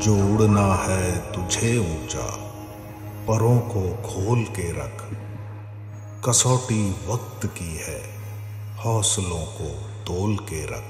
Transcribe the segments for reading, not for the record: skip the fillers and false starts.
जो उड़ना है तुझे ऊंचा, परों को खोल के रख। कसौटी वक्त की है, हौसलों को तोल के रख।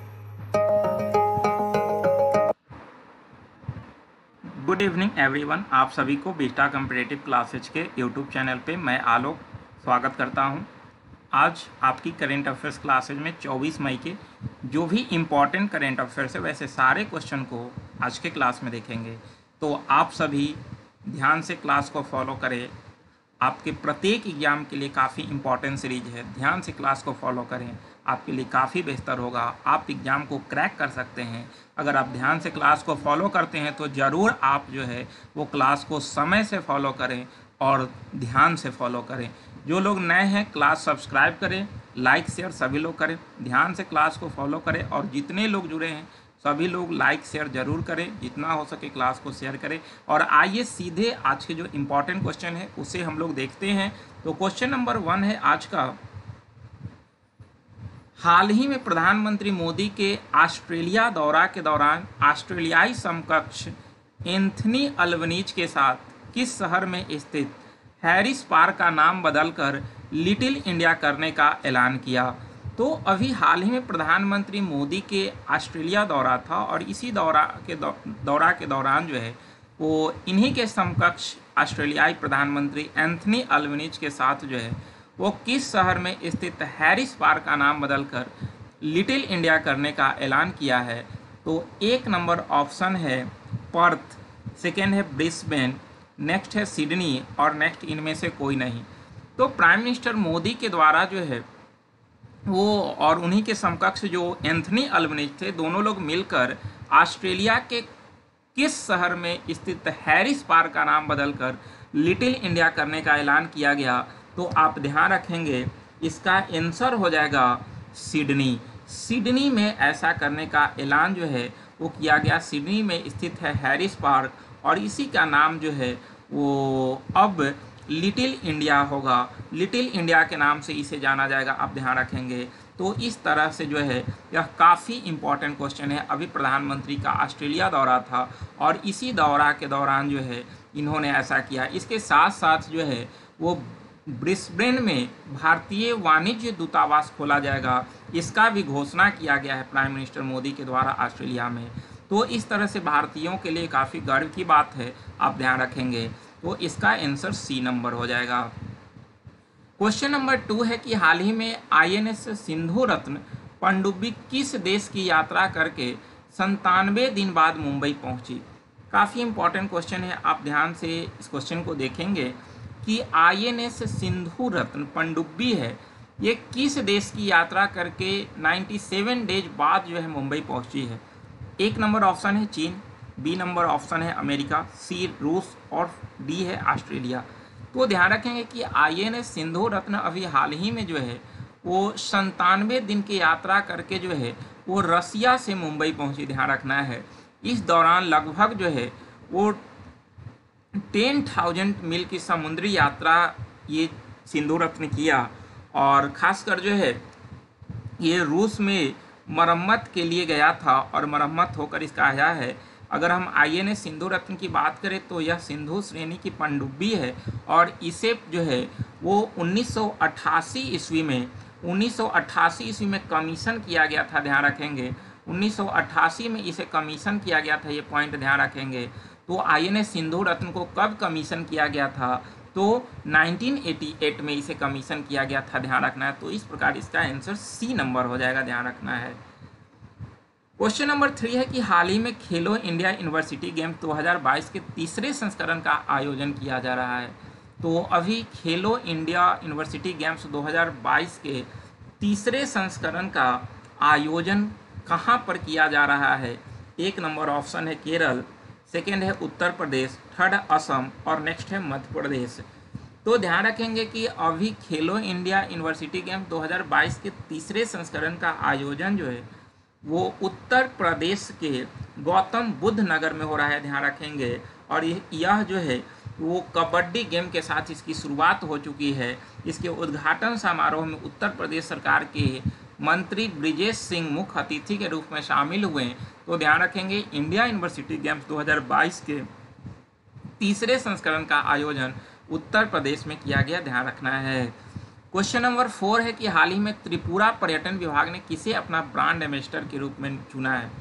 गुड इवनिंग एवरीवन, आप सभी को बीटा कॉम्पिटिटिव क्लासेज के यूट्यूब चैनल पे मैं आलोक स्वागत करता हूं। आज आपकी करेंट अफेयर्स क्लासेज में 24 मई के जो भी इम्पॉर्टेंट करेंट अफेयर्स है वैसे सारे क्वेश्चन को आज के क्लास में देखेंगे। तो आप सभी ध्यान से क्लास को फॉलो करें। आपके प्रत्येक एग्जाम के लिए काफ़ी इम्पॉर्टेंट सीरीज है, ध्यान से क्लास को फॉलो करें, आपके लिए काफ़ी बेहतर होगा। आप एग्ज़ाम को क्रैक कर सकते हैं अगर आप ध्यान से क्लास को फॉलो करते हैं। तो ज़रूर आप जो है वो क्लास को समय से फॉलो करें और ध्यान से फॉलो करें। जो लोग नए हैं क्लास सब्सक्राइब करें, लाइक शेयर सभी लोग करें, ध्यान से क्लास को फॉलो करें और जितने लोग जुड़े हैं सभी लोग लाइक शेयर जरूर करें, जितना हो सके क्लास को शेयर करें। और आइए सीधे आज के जो इम्पोर्टेंट क्वेश्चन है उसे हम लोग देखते हैं। तो क्वेश्चन नंबर 1 है आज का, हाल ही में प्रधानमंत्री मोदी के ऑस्ट्रेलिया दौरा के दौरान ऑस्ट्रेलियाई समकक्ष एंथनी अल्बनीज के साथ किस शहर में स्थित हैरिस पार्क का नाम बदलकर लिटिल इंडिया करने का ऐलान किया। तो अभी हाल ही में प्रधानमंत्री मोदी के ऑस्ट्रेलिया दौरा था और इसी दौरा के दौरान जो है वो इन्हीं के समकक्ष ऑस्ट्रेलियाई प्रधानमंत्री एंथनी अल्बनीज के साथ जो है वो किस शहर में स्थित हैरिस पार्क का नाम बदलकर लिटिल इंडिया करने का ऐलान किया है। तो एक नंबर ऑप्शन है पर्थ, सेकेंड है ब्रिस्बेन, नेक्स्ट है सिडनी और नेक्स्ट इनमें से कोई नहीं। तो प्राइम मिनिस्टर मोदी के द्वारा जो है वो और उन्हीं के समकक्ष जो एंथनी अल्बनीज थे, दोनों लोग मिलकर ऑस्ट्रेलिया के किस शहर में स्थित हैरिस पार्क का नाम बदलकर लिटिल इंडिया करने का ऐलान किया गया। तो आप ध्यान रखेंगे इसका आंसर हो जाएगा सिडनी। सिडनी में ऐसा करने का ऐलान जो है वो किया गया। सिडनी में स्थित है हैरिस पार्क और इसी का नाम जो है वो अब लिटिल इंडिया होगा। लिटिल इंडिया के नाम से इसे जाना जाएगा, आप ध्यान रखेंगे। तो इस तरह से जो है यह काफ़ी इम्पॉर्टेंट क्वेश्चन है। अभी प्रधानमंत्री का ऑस्ट्रेलिया दौरा था और इसी दौरा के दौरान जो है इन्होंने ऐसा किया। इसके साथ साथ जो है वो ब्रिस्बेन में भारतीय वाणिज्य दूतावास खोला जाएगा, इसका भी घोषणा किया गया है प्राइम मिनिस्टर मोदी के द्वारा ऑस्ट्रेलिया में। तो इस तरह से भारतीयों के लिए काफ़ी गर्व की बात है, आप ध्यान रखेंगे। तो इसका आंसर सी नंबर हो जाएगा। क्वेश्चन नंबर 2 है कि हाल ही में INS सिंधु रत्न पनडुब्बी किस देश की यात्रा करके 97 दिन बाद मुंबई पहुंची। काफ़ी इंपॉर्टेंट क्वेश्चन है, आप ध्यान से इस क्वेश्चन को देखेंगे कि INS सिंधु रत्न पनडुब्बी है, ये किस देश की यात्रा करके 97 डेज बाद जो है मुंबई पहुंची है। एक नंबर ऑप्शन है चीन, बी नंबर ऑप्शन है अमेरिका, सी रूस और डी है ऑस्ट्रेलिया। तो ध्यान रखेंगे कि INS सिंधु रत्न अभी हाल ही में जो है वो 97 दिन की यात्रा करके जो है वो रसिया से मुंबई पहुंची, ध्यान रखना है। इस दौरान लगभग जो है वो 10,000 मील की समुद्री यात्रा ये सिंधु रत्न किया और खासकर जो है ये रूस में मरम्मत के लिए गया था और मरम्मत होकर इसका आया है। अगर हम INS सिंधु रत्न की बात करें तो यह सिंधु श्रेणी की पनडुब्बी है और इसे जो है वो 1988 ईस्वी में कमीशन किया गया था, ध्यान रखेंगे। 1988 में इसे कमीशन किया गया था, ये पॉइंट ध्यान रखेंगे। तो INS सिंधु रत्न को कब कमीशन किया गया था, तो 1988 में इसे कमीशन किया गया था, ध्यान रखना है। तो इस प्रकार इसका आंसर सी नंबर हो जाएगा, ध्यान रखना है। क्वेश्चन नंबर 3 है कि हाल ही में खेलो इंडिया यूनिवर्सिटी गेम्स 2022 के तीसरे संस्करण का आयोजन किया जा रहा है। तो अभी खेलो इंडिया यूनिवर्सिटी गेम्स 2022 के तीसरे संस्करण का आयोजन कहाँ पर किया जा रहा है। एक नंबर ऑप्शन है केरल, सेकेंड है उत्तर प्रदेश, थर्ड असम और नेक्स्ट है मध्य प्रदेश। तो ध्यान रखेंगे कि अभी खेलो इंडिया यूनिवर्सिटी गेम्स 2022 के तीसरे संस्करण का आयोजन जो है वो उत्तर प्रदेश के गौतम बुद्ध नगर में हो रहा है, ध्यान रखेंगे। और यह जो है वो कबड्डी गेम के साथ इसकी शुरुआत हो चुकी है। इसके उद्घाटन समारोह में उत्तर प्रदेश सरकार के मंत्री ब्रिजेश सिंह मुख्य अतिथि के रूप में शामिल हुए। तो ध्यान रखेंगे इंडिया यूनिवर्सिटी गेम्स 2022 के तीसरे संस्करण का आयोजन उत्तर प्रदेश में किया गया, ध्यान रखना है। क्वेश्चन नंबर 4 है कि हाल ही में त्रिपुरा पर्यटन विभाग ने किसे अपना ब्रांड एम्बेसडर के रूप में चुना है।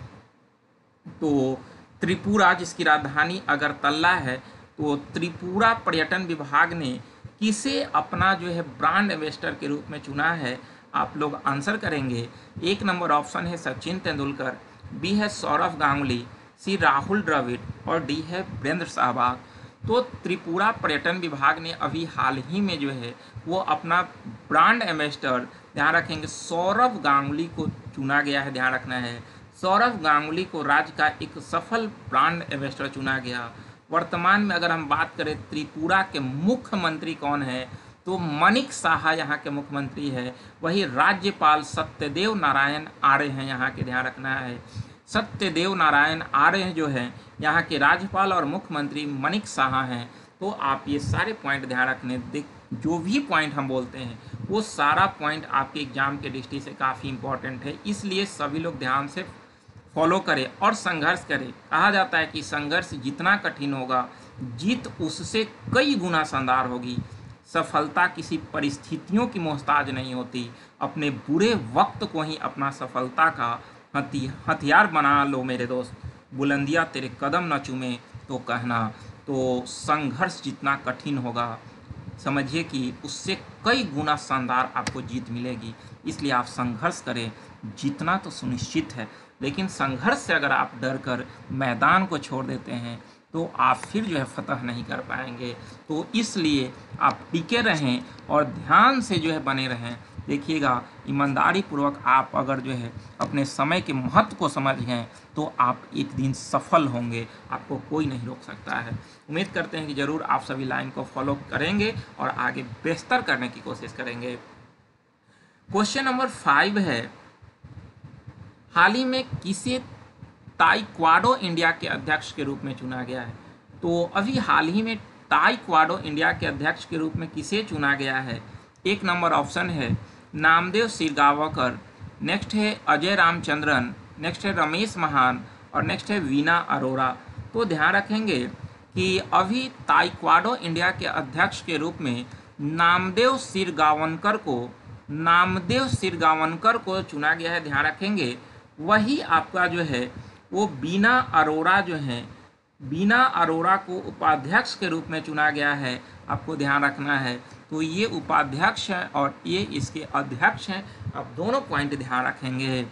तो त्रिपुरा, जिसकी राजधानी अगरतला है, तो त्रिपुरा पर्यटन विभाग ने किसे अपना जो है ब्रांड एम्बेसडर के रूप में चुना है, आप लोग आंसर करेंगे। 1 नंबर ऑप्शन है सचिन तेंदुलकर, बी है सौरव गांगुली, सी राहुल द्रविड़ और डी है वीरेंद्र सहवाग। तो त्रिपुरा पर्यटन विभाग ने अभी हाल ही में जो है वो अपना ब्रांड एम्बेसडर, ध्यान रखेंगे, सौरव गांगुली को चुना गया है, ध्यान रखना है। सौरव गांगुली को राज्य का एक सफल ब्रांड एम्बेसडर चुना गया। वर्तमान में अगर हम बात करें त्रिपुरा के मुख्यमंत्री कौन है, तो मणिक साहा यहाँ के मुख्यमंत्री है। वही राज्यपाल सत्यदेव नारायण आर्य हैं यहाँ के, ध्यान रखना है। सत्यदेव नारायण आर्य जो है यहाँ के राज्यपाल और मुख्यमंत्री मणिक साहा हैं। तो आप ये सारे पॉइंट ध्यान रखने, जो भी पॉइंट हम बोलते हैं वो सारा पॉइंट आपके एग्जाम के दृष्टि से काफ़ी इंपॉर्टेंट है, इसलिए सभी लोग ध्यान से फॉलो करें और संघर्ष करें। कहा जाता है कि संघर्ष जितना कठिन होगा, जीत उससे कई गुना शानदार होगी। सफलता किसी परिस्थितियों की मोहताज नहीं होती। अपने बुरे वक्त को ही अपना सफलता का हथियार बना लो मेरे दोस्त। बुलंदियाँ तेरे कदम न चूमे तो कहना। तो संघर्ष जितना कठिन होगा, समझिए कि उससे कई गुना शानदार आपको जीत मिलेगी। इसलिए आप संघर्ष करें। जीतना तो सुनिश्चित है, लेकिन संघर्ष से अगर आप डर कर मैदान को छोड़ देते हैं तो आप फिर जो है फतह नहीं कर पाएंगे। तो इसलिए आप टिके रहें और ध्यान से जो है बने रहें। देखिएगा, ईमानदारी पूर्वक आप अगर जो है अपने समय के महत्व को समझ गए तो आप एक दिन सफल होंगे, आपको कोई नहीं रोक सकता है। उम्मीद करते हैं कि ज़रूर आप सभी लाइन को फॉलो करेंगे और आगे बेहतर करने की कोशिश करेंगे। क्वेश्चन नंबर 5 है, हाल ही में किसे ताइक्वांडो इंडिया के अध्यक्ष के रूप में चुना गया है। तो अभी हाल ही में ताइक्वांडो इंडिया के अध्यक्ष के रूप में किसे चुना गया है। 1 नंबर ऑप्शन है नामदेव शिरगावकर, नेक्स्ट है अजय रामचंद्रन, नेक्स्ट है रमेश महान और नेक्स्ट है वीना अरोरा। तो ध्यान रखेंगे कि अभी ताइक्वांडो इंडिया के अध्यक्ष के रूप में नामदेव शिरगावनकर को चुना गया है, ध्यान रखेंगे। वही आपका जो है वो वीना अरोरा जो है, वीना अरोरा को उपाध्यक्ष के रूप में चुना गया है, आपको ध्यान रखना है। तो ये उपाध्यक्ष हैं और ये इसके अध्यक्ष हैं, आप दोनों पॉइंट ध्यान रखेंगे।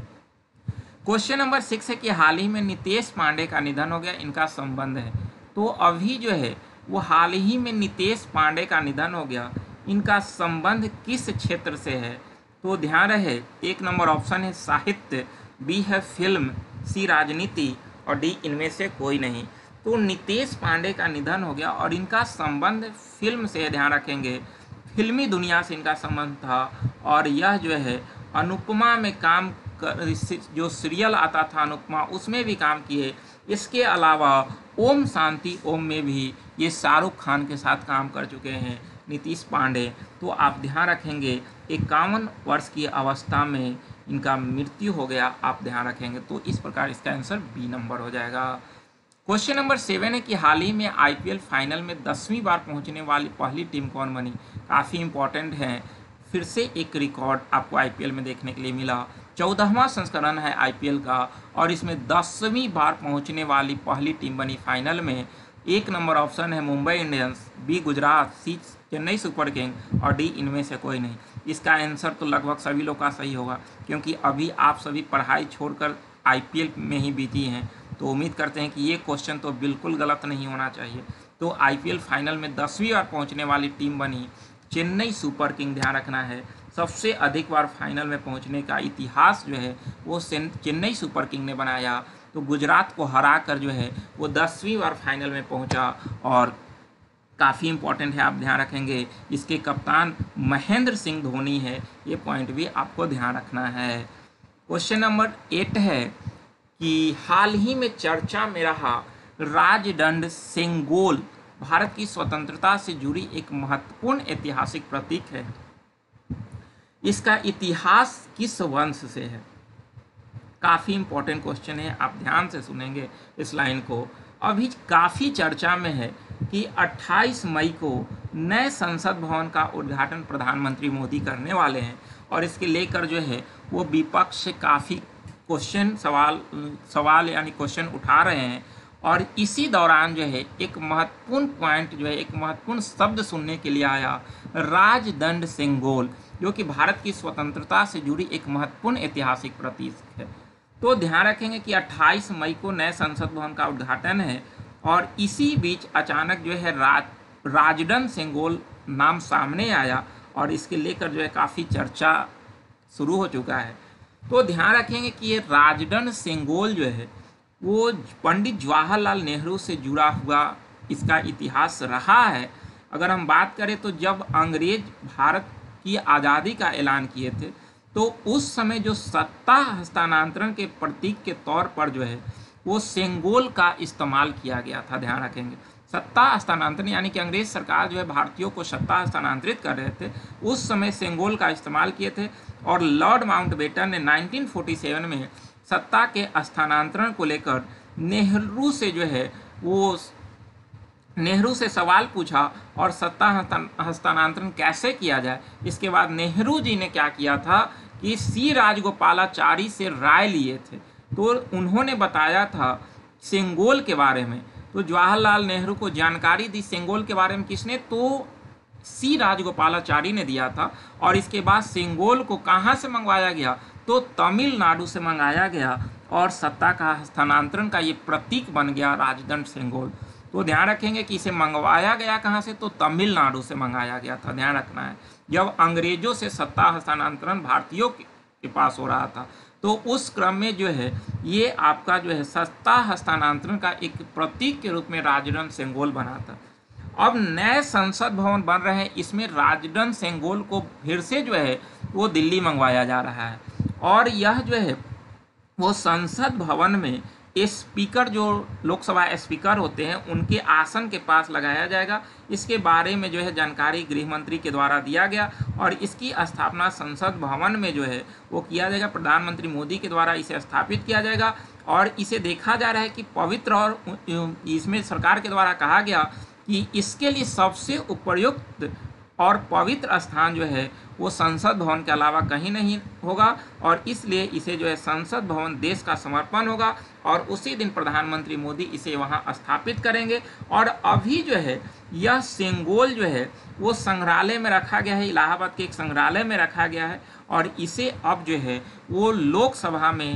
क्वेश्चन नंबर 6 है कि हाल ही में नितेश पांडे का निधन हो गया, इनका संबंध है। तो अभी जो है वो हाल ही में नितेश पांडे का निधन हो गया, इनका संबंध किस क्षेत्र से है। तो ध्यान रहे, 1 नंबर ऑप्शन है साहित्य, बी है फिल्म, सी राजनीति और डी इनमें से कोई नहीं। तो नितेश पांडे का निधन हो गया और इनका संबंध फिल्म से, ध्यान रखेंगे। फिल्मी दुनिया से इनका संबंध था और यह जो है अनुपमा में काम कर, जो सीरियल आता था अनुपमा, उसमें भी काम किए। इसके अलावा ओम शांति ओम में भी ये शाहरुख खान के साथ काम कर चुके हैं नीतीश पांडे। तो आप ध्यान रखेंगे 51 वर्ष की अवस्था में इनका मृत्यु हो गया, आप ध्यान रखेंगे। तो इस प्रकार इसका आंसर बी नंबर हो जाएगा। क्वेश्चन नंबर 7 है कि हाल ही में आईपीएल फाइनल में 10वीं बार पहुंचने वाली पहली टीम कौन बनी। काफ़ी इंपॉर्टेंट है, फिर से एक रिकॉर्ड आपको आईपीएल में देखने के लिए मिला। 14वां संस्करण है आईपीएल का और इसमें 10वीं बार पहुंचने वाली पहली टीम बनी फाइनल में। 1 नंबर ऑप्शन है Mumbai Indians, B Gujarat, C Chennai super king और डी इनमें से कोई नहीं। इसका आंसर तो लगभग सभी लोग का सही होगा, क्योंकि अभी आप सभी पढ़ाई छोड़कर आईपीएल में ही बिजी हैं। तो उम्मीद करते हैं कि ये क्वेश्चन तो बिल्कुल गलत नहीं होना चाहिए। तो आईपीएल फाइनल में 10वीं बार पहुंचने वाली टीम बनी चेन्नई सुपर किंग, ध्यान रखना है। सबसे अधिक बार फाइनल में पहुंचने का इतिहास जो है वो चेन्नई सुपर किंग ने बनाया। तो गुजरात को हराकर जो है वो 10वीं बार फाइनल में पहुंचा और काफ़ी इंपॉर्टेंट है, आप ध्यान रखेंगे। इसके कप्तान महेंद्र सिंह धोनी है, ये पॉइंट भी आपको ध्यान रखना है। क्वेश्चन नंबर 8 है कि हाल ही में चर्चा में रहा राजदंड सेंगोल भारत की स्वतंत्रता से जुड़ी एक महत्वपूर्ण ऐतिहासिक प्रतीक है। इसका इतिहास किस वंश से है? काफ़ी इंपॉर्टेंट क्वेश्चन है, आप ध्यान से सुनेंगे इस लाइन को। अभी काफ़ी चर्चा में है कि 28 मई को नए संसद भवन का उद्घाटन प्रधानमंत्री मोदी करने वाले हैं और इसके लेकर जो है वो विपक्ष से काफ़ी क्वेश्चन सवाल यानी क्वेश्चन उठा रहे हैं। और इसी दौरान जो है एक महत्वपूर्ण पॉइंट जो है, एक महत्वपूर्ण शब्द सुनने के लिए आया, राजदंड सेंगोल, जो कि भारत की स्वतंत्रता से जुड़ी एक महत्वपूर्ण ऐतिहासिक प्रतीक है। तो ध्यान रखेंगे कि 28 मई को नए संसद भवन का उद्घाटन है और इसी बीच अचानक जो है राजदंड सेंगोल नाम सामने आया और इसके लेकर जो है काफ़ी चर्चा शुरू हो चुका है। तो ध्यान रखेंगे कि ये राजदंड सेंगोल जो है वो पंडित जवाहरलाल नेहरू से जुड़ा हुआ इसका इतिहास रहा है। अगर हम बात करें तो जब अंग्रेज भारत की आज़ादी का ऐलान किए थे तो उस समय जो सत्ता हस्तांतरण के प्रतीक के तौर पर जो है वो सेंगोल का इस्तेमाल किया गया था। ध्यान रखेंगे, सत्ता हस्तांतरण यानी कि अंग्रेज सरकार जो है भारतीयों को सत्ता हस्तांतरित कर रहे थे, उस समय सेंगोल का इस्तेमाल किए थे। और लॉर्ड माउंटबेटन ने 1947 में सत्ता के हस्तांतरण को लेकर नेहरू से जो है वो नेहरू से सवाल पूछा और सत्ता हस्तांतरण कैसे किया जाए। इसके बाद नेहरू जी ने क्या किया था कि सी राजगोपालाचारी से राय लिए थे, तो उन्होंने बताया था सेंगोल के बारे में। तो जवाहरलाल नेहरू को जानकारी दी सेंगोल के बारे में, किसने? तो सी राजगोपालाचारी ने दिया था। और इसके बाद सेंगोल को कहाँ से मंगवाया गया? तो तमिलनाडु से मंगाया गया और सत्ता का हस्तांतरण का ये प्रतीक बन गया राजदंड सेंगोल। तो ध्यान रखेंगे कि इसे मंगवाया गया कहाँ से? तो तमिलनाडु से मंगाया गया था। ध्यान रखना है, जब अंग्रेजों से सत्ता हस्तांतरण भारतीयों के पास हो रहा था तो उस क्रम में जो है ये आपका जो है सत्ता हस्तांतरण का एक प्रतीक के रूप में राजदंड सेंगोल बना था। अब नए संसद भवन बन रहे हैं, इसमें राजदंड सेंगोल को फिर से जो है वो दिल्ली मंगवाया जा रहा है और यह जो है वो संसद भवन में स्पीकर, जो लोकसभा स्पीकर होते हैं, उनके आसन के पास लगाया जाएगा। इसके बारे में जो है जानकारी गृह मंत्री के द्वारा दिया गया और इसकी स्थापना संसद भवन में जो है वो किया जाएगा। प्रधानमंत्री मोदी के द्वारा इसे स्थापित किया जाएगा और इसे देखा जा रहा है कि पवित्र, और इसमें सरकार के द्वारा कहा गया कि इसके लिए सबसे उपयुक्त और पवित्र स्थान जो है वो संसद भवन के अलावा कहीं नहीं होगा और इसलिए इसे जो है संसद भवन देश का समर्पण होगा और उसी दिन प्रधानमंत्री मोदी इसे वहां स्थापित करेंगे। और अभी जो है यह सेंगोल जो है वो संग्रहालय में रखा गया है, इलाहाबाद के एक संग्रहालय में रखा गया है और इसे अब जो है वो लोकसभा में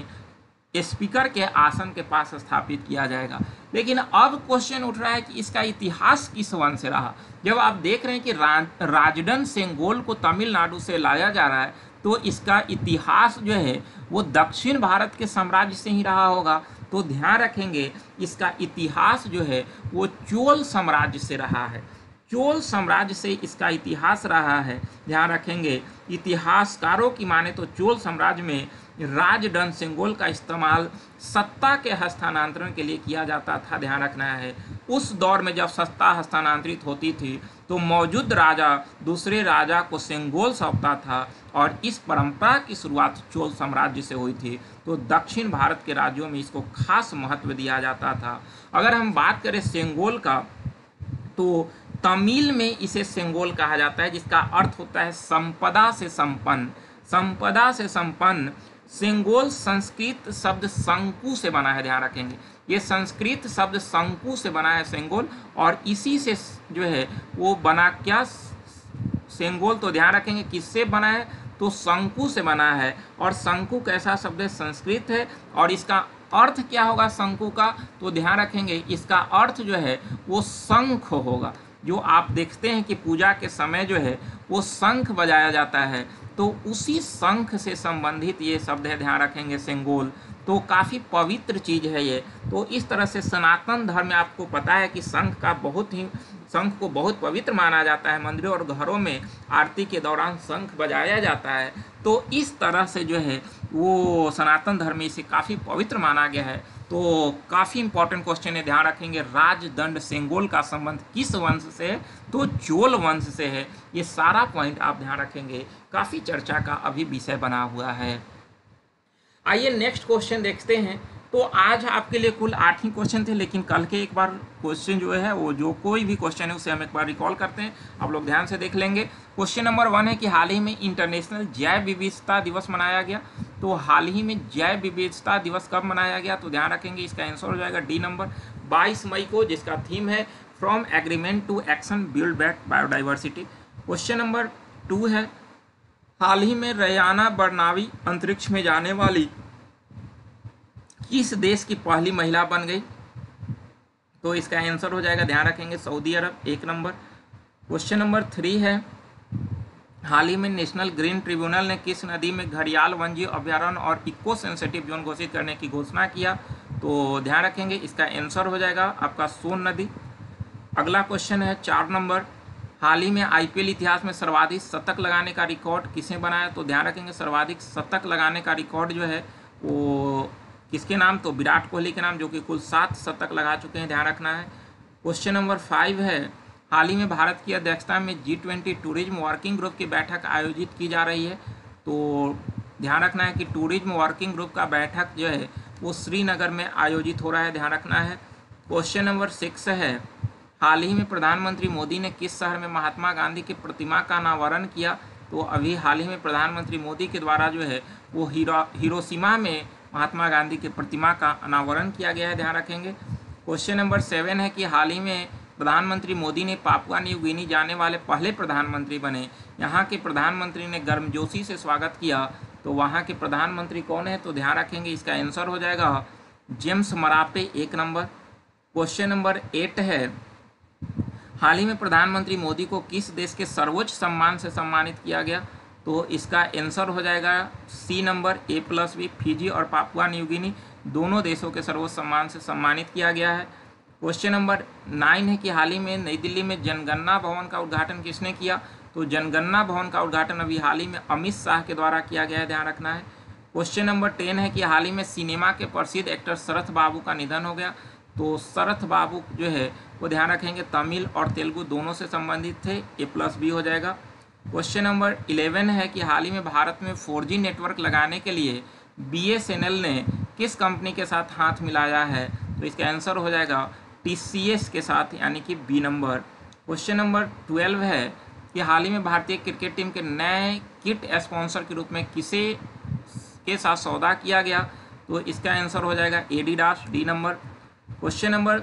स्पीकर के आसन के पास स्थापित किया जाएगा। लेकिन अब क्वेश्चन उठ रहा है कि इसका इतिहास किस वंश से रहा। जब आप देख रहे हैं कि राजदंड सेंगोल को तमिलनाडु से लाया जा रहा है तो इसका इतिहास जो है वो दक्षिण भारत के साम्राज्य से ही रहा होगा। तो ध्यान रखेंगे इसका इतिहास जो है वो चोल साम्राज्य से रहा है, चोल साम्राज्य से इसका इतिहास रहा है। ध्यान रखेंगे, इतिहासकारों की माने तो चोल साम्राज्य में राजदंड सेंगोल का इस्तेमाल सत्ता के हस्तांतरण के लिए किया जाता था। ध्यान रखना है, उस दौर में जब सत्ता हस्तांतरित होती थी तो मौजूद राजा दूसरे राजा को सेंगोल सौंपता था और इस परंपरा की शुरुआत चोल साम्राज्य से हुई थी। तो दक्षिण भारत के राज्यों में इसको खास महत्व दिया जाता था। अगर हम बात करें सेंगोल का तो तमिल में इसे सेंगोल कहा जाता है, जिसका अर्थ होता है संपदा से संपन्न। संपदा से संपन्न सेंगोल संस्कृत शब्द शंकु से बना है। ध्यान रखेंगे, ये संस्कृत शब्द शंकु से बना है सेंगोल और इसी से जो है वो बना क्या सेंगोल। तो ध्यान रखेंगे किससे बना है? तो शंकु से बना है और शंकु कैसा शब्द है? संस्कृत है और इसका अर्थ क्या होगा शंकु का? तो ध्यान रखेंगे इसका अर्थ जो है वो शंख होगा। जो आप देखते हैं कि पूजा के समय जो है वो शंख बजाया जाता है, तो उसी शंख से संबंधित ये शब्द है। ध्यान रखेंगे सेंगोल, तो काफ़ी पवित्र चीज़ है ये। तो इस तरह से सनातन धर्म में आपको पता है कि शंख का बहुत ही शंख को बहुत पवित्र माना जाता है, मंदिरों और घरों में आरती के दौरान शंख बजाया जाता है। तो इस तरह से जो है वो सनातन धर्म में इसे काफ़ी पवित्र माना गया है। तो काफ़ी इंपॉर्टेंट क्वेश्चन है, ध्यान रखेंगे। राजदंड सेंगोल का संबंध किस वंश से है? तो चोल वंश से है। ये सारा पॉइंट आप ध्यान रखेंगे, काफ़ी चर्चा का अभी विषय बना हुआ है। आइए नेक्स्ट क्वेश्चन देखते हैं। तो आज आपके लिए कुल 8 ही क्वेश्चन थे, लेकिन कल के एक बार क्वेश्चन जो है वो जो कोई भी क्वेश्चन है उसे हम एक बार रिकॉल करते हैं, आप लोग ध्यान से देख लेंगे। क्वेश्चन नंबर 1 है कि हाल ही में इंटरनेशनल जैव विविधता दिवस मनाया गया। तो हाल ही में जैव विविधता दिवस कब मनाया गया? तो ध्यान रखेंगे इसका आंसर हो जाएगा डी नंबर 22 मई को, जिसका थीम है from agreement to action build back biodiversity. Question number 2 है हाल ही में रयाना बर्नावी अंतरिक्ष में जाने वाली किस देश की पहली महिला बन गई? तो इसका आंसर हो जाएगा, ध्यान रखेंगे, सऊदी अरब, 1 नंबर। क्वेश्चन नंबर 3 है हाल ही में नेशनल ग्रीन ट्रिब्यूनल ने किस नदी में घड़ियाल वन्यजीव अभ्यारण्य और इको सेंसिटिव जोन घोषित करने की घोषणा किया? तो ध्यान रखेंगे इसका आंसर हो जाएगा आपका सोन नदी। अगला क्वेश्चन है 4 नंबर, हाल ही में आईपीएल इतिहास में सर्वाधिक शतक लगाने का रिकॉर्ड किसने बनाया? तो ध्यान रखेंगे सर्वाधिक शतक लगाने का रिकॉर्ड जो है वो किसके नाम? तो विराट कोहली के नाम, जो कि कुल 7 शतक लगा चुके हैं, ध्यान रखना है। क्वेश्चन नंबर 5 है हाल ही में भारत की अध्यक्षता में G20 टूरिज्म वर्किंग ग्रुप की बैठक आयोजित की जा रही है। तो ध्यान रखना है कि टूरिज्म वर्किंग ग्रुप का बैठक जो है वो श्रीनगर में आयोजित हो रहा है, ध्यान रखना है। क्वेश्चन नंबर 6 है हाल ही में प्रधानमंत्री मोदी ने किस शहर में महात्मा गांधी की प्रतिमा का अनावरण किया? तो अभी हाल ही में प्रधानमंत्री मोदी के द्वारा जो है वो हिरोशिमा में महात्मा गांधी की प्रतिमा का अनावरण किया गया है, ध्यान रखेंगे। क्वेश्चन नंबर 7 है कि हाल ही में प्रधानमंत्री मोदी ने पापुआ न्यू गिनी जाने वाले पहले प्रधानमंत्री बने। यहाँ के प्रधानमंत्री ने गर्मजोशी से स्वागत किया। तो वहाँ के प्रधानमंत्री कौन है? तो ध्यान रखेंगे इसका आंसर हो जाएगा James Marape, 1 number. Question number 8 है हाल ही में प्रधानमंत्री मोदी को किस देश के सर्वोच्च सम्मान से सम्मानित किया गया? तो इसका आंसर हो जाएगा सी नंबर, A+B, फिजी और पापुआ न्यू गिनी दोनों देशों के सर्वोच्च सम्मान से सम्मानित किया गया है। क्वेश्चन नंबर 9 है कि हाल ही में नई दिल्ली में जनगणना भवन का उद्घाटन किसने किया? तो जनगणना भवन का उद्घाटन अभी हाल ही में अमित शाह के द्वारा किया गया है, ध्यान रखना है। क्वेश्चन नंबर 10 है कि हाल ही में सिनेमा के प्रसिद्ध एक्टर शरथ बाबू का निधन हो गया। तो शरथ बाबू जो है वो ध्यान रखेंगे तमिल और तेलुगु दोनों से संबंधित थे, A+B हो जाएगा। क्वेश्चन नंबर 11 है कि हाल ही में भारत में 4G नेटवर्क लगाने के लिए BSNL ने किस कंपनी के साथ हाथ मिलाया है? तो इसका आंसर हो जाएगा TCS के साथ, यानी कि B नंबर। क्वेश्चन नंबर 12 है कि हाल ही में भारतीय क्रिकेट टीम के नए किट स्पॉन्सर के रूप में किसे के साथ सौदा किया गया? तो इसका आंसर हो जाएगा Adidas, D number. Question number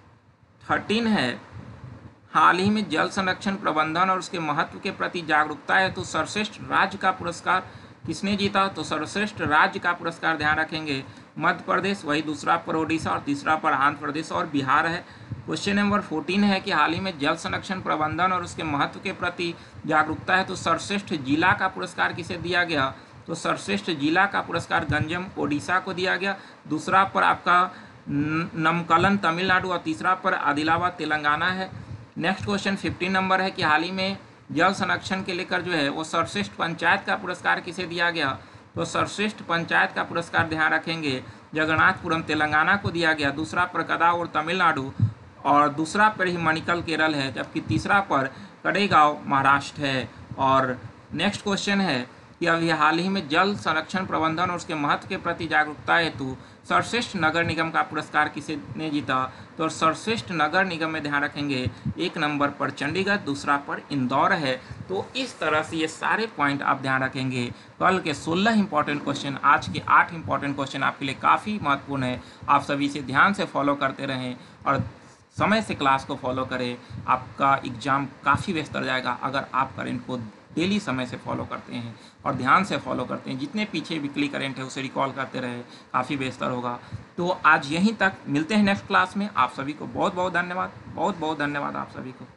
13 है हाल ही में जल संरक्षण प्रबंधन और उसके महत्व के प्रति जागरूकता है तो सर्वश्रेष्ठ राज्य का पुरस्कार किसने जीता? तो सर्वश्रेष्ठ राज्य का पुरस्कार ध्यान रखेंगे मध्य प्रदेश, वही दूसरा पर ओडिशा और तीसरा पर आंध्र प्रदेश और बिहार है। क्वेश्चन नंबर 14 है कि हाल ही में जल संरक्षण प्रबंधन और उसके महत्व के प्रति जागरूकता है तो सर्वश्रेष्ठ जिला का पुरस्कार किसे दिया गया? तो सर्वश्रेष्ठ जिला का पुरस्कार गंजम ओडिशा को दिया गया, दूसरा पर आपका नमकलन तमिलनाडु और तीसरा पर आदिलाबाद तेलंगाना है। नेक्स्ट क्वेश्चन 15 नंबर है कि हाल ही में जल संरक्षण के लेकर जो है वो सर्वश्रेष्ठ पंचायत का पुरस्कार किसे दिया गया? तो सर्वश्रेष्ठ पंचायत का पुरस्कार ध्यान रखेंगे जगन्नाथपुरम तेलंगाना को दिया गया, दूसरा पर कदाऊर तमिलनाडु और दूसरा पर ही मणिकल केरल है, जबकि तीसरा पर कडेगांव महाराष्ट्र है। और नेक्स्ट क्वेश्चन है कि अभी हाल ही में जल संरक्षण प्रबंधन और उसके महत्व के प्रति जागरूकता हेतु सर्वश्रेष्ठ नगर निगम का पुरस्कार किसे ने जीता? तो सर्वश्रेष्ठ नगर निगम में ध्यान रखेंगे 1 नंबर पर चंडीगढ़, दूसरा पर इंदौर है। तो इस तरह से ये सारे पॉइंट आप ध्यान रखेंगे। कल के 16 इंपॉर्टेंट क्वेश्चन, आज के 8 इंपॉर्टेंट क्वेश्चन आपके लिए काफ़ी महत्वपूर्ण है। आप सभी इसे ध्यान से फॉलो करते रहें और समय से क्लास को फॉलो करें। आपका एग्ज़ाम काफ़ी बेहतर जाएगा अगर आप करेंट को डेली समय से फॉलो करते हैं और ध्यान से फॉलो करते हैं। जितने पीछे वीकली करेंट है उसे रिकॉल करते रहे, काफ़ी बेहतर होगा। तो आज यहीं तक, मिलते हैं नेक्स्ट क्लास में। आप सभी को बहुत बहुत धन्यवाद, बहुत बहुत धन्यवाद आप सभी को।